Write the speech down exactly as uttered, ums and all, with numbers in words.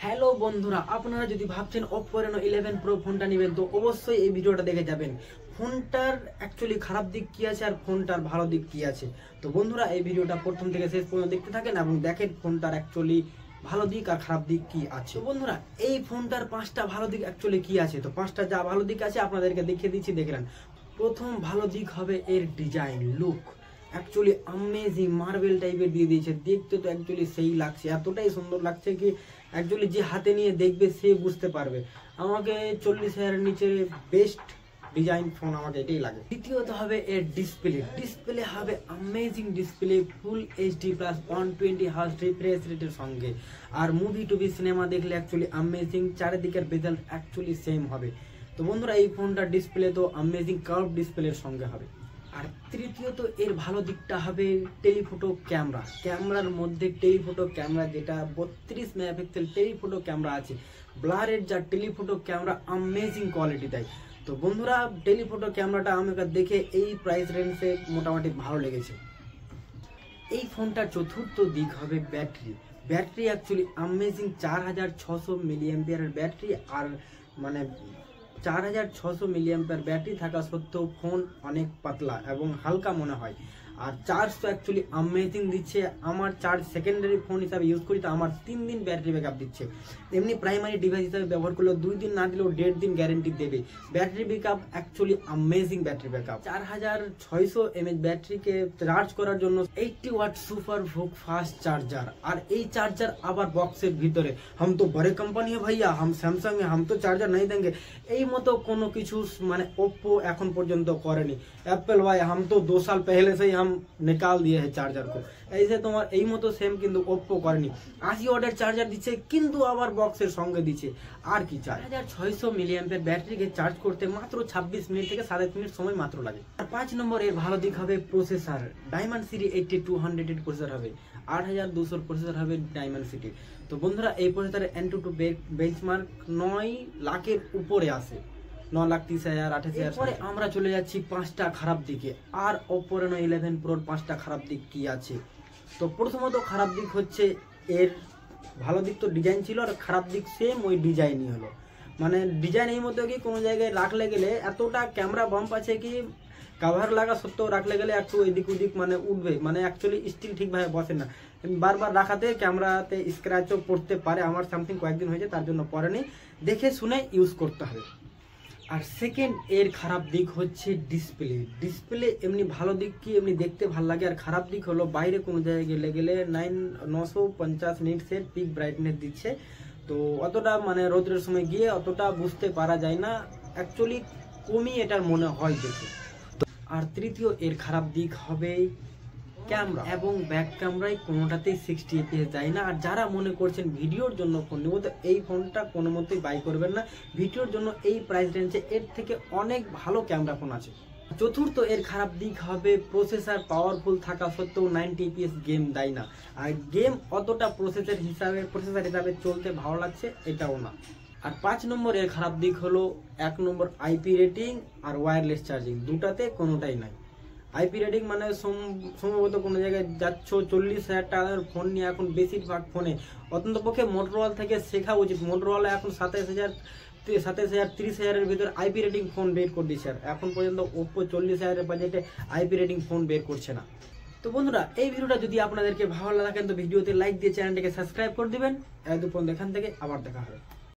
Hello বন্ধুরা, আপনারা যদি ভাবছেন Oppo Reno ইলেভেন Pro ফোনটা নেবেন তো অবশ্যই এই ভিডিওটা দেখে যাবেন। ফোনটার অ্যাকচুয়ালি খারাপ দিক কি আছে আর ফোনটার ভালো দিক কি আছে। তো বন্ধুরা এই ভিডিওটা প্রথম থেকে শেষ পর্যন্ত দেখতে থাকেন এবং দেখেন ফোনটার অ্যাকচুয়ালি ভালো দিক আর খারাপ দিক কি আছে। তো বন্ধুরা এই ফোনটার পাঁচটা ভালো দিক অ্যাকচুয়ালি কি আছে, তো পাঁচটা যা ভালো দিক আছে আপনাদেরকে দেখিয়ে দিচ্ছি, দেখলেন। প্রথম ভালো দিক হবে এর design look, actually amazing marble টাইপের দিয়ে দিয়েছে, দেখতে তো অ্যাকচুয়ালি সেই লাগছে, এতটাই সুন্দর লাগছে কি অ্যাকচুয়ালি যে হাতে নিয়ে দেখবে সে বুঝতে পারবে। আমাকে চল্লিশ হাজারের নিচে বেস্ট ডিজাইন ফোন আমাকে এটাই লাগে। দ্বিতীয়ত হবে এর ডিসপ্লে, ডিসপ্লে হবে amazing display, full HD plus one twenty hertz refresh রেটের সঙ্গে। আর মুভি টুভি সিনেমা দেখলে অ্যাকচুয়ালি আমেজিং, চারিদিকের রেজাল্ট অ্যাকচুয়ালি সেম হবে। তো বন্ধুরা এই ফোনটার ডিসপ্লে তো আমেজিং কার্ভ ডিসপ্লের সঙ্গে হবে। আর তৃতীয়ত এর ভালো দিকটা হবে টেলিফোটো ক্যামেরা, ক্যামেরার মধ্যে টেলিফোটো ক্যামেরা যেটা বত্রিশ মেগাপিক্সেল টেলিফোটো ক্যামেরা আছে, ব্লারের যা টেলিফোটো ক্যামেরা আমেজিং কোয়ালিটি দেয়। তো বন্ধুরা টেলিফোটো ক্যামেরাটা আমাকে দেখে এই প্রাইস রেঞ্জে মোটামুটি ভালো লেগেছে। এই ফোনটার চতুর্থ দিক হবে ব্যাটারি, ব্যাটারি অ্যাকচুয়ালি আমেজিং, চার হাজার ছশো মিলি অ্যাম্পিয়ারের ব্যাটারি। আর মানে চার হাজার ছশো মিলি অ্যাম্পিয়ার ব্যাটারি থাকা সত্ত্বেও ফোন অনেক পাতলা এবং হালকা মনে হয়। আর চার্জ তো অ্যাকচুয়ালি আমেজিং দিচ্ছে, আমার চার্জ সেকেন্ডারি ফোন হিসাবে ইউজ করি তো আমার তিন দিন ব্যাটারি ব্যাকআপ দিচ্ছে। এমনি প্রাইমারি ডিভাইস হিসাবে ব্যবহার করলেও দুই দিন না দিলেও দেড় দিন গ্যারেন্টি দেবে। Battery backup actually amazing battery backup. চার হাজার ছয়শো এমএএইচ ব্যাটারিকে চার্জ করার জন্য eighty watt super VOOC fast charger. আর এই চার্জার আবার বক্সের ভিতরে, হাম তো বড় কোম্পানি है भैया, हम सैमसंग है, हम तो चार्जर नहीं देंगे, এই মতো কোনো কিছু মানে ওপ্পো এখন পর্যন্ত করেনি। অ্যাপল ভাই हम तो दो साल पहले से ही हम निकाल दिए हैं चार्जर को, ऐसे তোমার এই মতো সেম কিন্তু ওপ্পো করেনি। আশি ওয়াটের চার্জার দিচ্ছে কিন্তু আবার বক্সের সঙ্গে দিচ্ছে। আর কি চার হাজার ছয়শো মিলি অ্যাম্পিয়ার ব্যাটারিকে চার্জ করতে মাত্র ছাব্বিশ মিনিট থেকে সাতাশ মিনিট সময় মাত্র লাগে। আর পাঁচ নম্বর এর ভালো দিক হবে processor, diamond city eighty two hundred processor হবে, আট হাজার দুশোর প্রসেসর হবে ডায়মন্ড সিটি। তো বন্ধুরা এই প্রসেসরের এন টু টু বেঞ্চমার্ক নয় লাখের উপরে আসে, ন লাখ তিরিশ হাজার আঠাশ হাজার। পরে আমরা চলে যাচ্ছি পাঁচটা খারাপ দিকে। আর Oppo Reno ইলেভেন Proর পাঁচটা খারাপ দিক কি আছে। তো প্রথমত খারাপ দিক হচ্ছে এর, ভালো দিক তো ডিজাইন ছিল আর খারাপ দিক সেম ওই ডিজাইনই হলো। মানে ডিজাইন এই মতো কি কোনো জায়গায় রাখলে গেলে এতটা ক্যামেরা বাম্প আছে কি কাভার লাগা সত্ত্বেও রাখলে গেলে একটু এদিক ওদিক মানে উঠবে, মানে অ্যাকচুয়ালি স্টিল ঠিকভাবে বসে না, বারবার রাখাতে ক্যামেরাতে স্ক্র্যাচও পড়তে পারে। আমার সামথিং কয়েকদিন হয়েছে তার জন্য পড়েনি, দেখে শুনে ইউজ করতে হবে। আর সেকেন্ড এর খারাপ দিক হচ্ছে ডিসপ্লে, ডিসপ্লে এমনি ভালো দিক কি এমনি দেখতে ভালো লাগে, আর খারাপ দিক হলো বাইরে কোনো জায়গায় গেলে গেলে নাইন নশো পঞ্চাশ নিটসের পিক ব্রাইটনেস দিচ্ছে। তো অতটা মানে রোদ্রের সময় গিয়ে অতটা বুঝতে পারা যায় না, অ্যাকচুয়ালি কমই এটার মনে হয় দেখে। আর তৃতীয় এর খারাপ দিক হবে ক্যামেরা এবং ব্যাক ক্যামেরায় কোনোটাতেই সিক্সটি এফপিএস যায় না। আর যারা মনে করছেন ভিডিওর জন্য ফোন নেব তো এই ফোনটা কোনো মতেই বাই করবেন না, ভিডিওর জন্য এই প্রাইস রেঞ্জে এর থেকে অনেক ভালো ক্যামেরা ফোন আছে। চতুর্থ এর খারাপ দিক হবে প্রসেসর পাওয়ারফুল থাকা সত্ত্বেও নাইনটি এফপিএস গেম দেয় না, আর গেম অতটা প্রসেসর হিসাবে প্রসেসর হিসাবে চলতে ভালো লাগছে এটাও না। আর পাঁচ নম্বর এর খারাপ দিক হলো এক নম্বর আইপি রেটিং আর ওয়্যারলেস চার্জিং, দুটাতে কোনোটাই নাই। আইপি রেটিং মানে সম্ভবত কোনো জায়গায় যাচ্ছ চল্লিশ হাজার টাকার ফোন নিয়ে, এখন বেশিরভাগ ফোনে অত্যন্ত পক্ষে মোটরোলা থেকে শেখা উচিত। মোটরোলা এখন সাতাশ হাজার সাতাশ হাজার তিরিশ হাজারের ভিতরে আইপি রেটিং ফোন বের করে দিচ্ছে, আর এখন পর্যন্ত ওপ্পো চল্লিশ হাজারের বাজেটে আইপি রেটিং ফোন বের করছে না। তো বন্ধুরা এই ভিডিওটা যদি আপনাদেরকে ভালো লাগেন তো ভিডিওতে লাইক দিয়ে চ্যানেলটাকে সাবস্ক্রাইব করে দিবেন। এতক্ষণ এখান থেকে আবার দেখা হবে।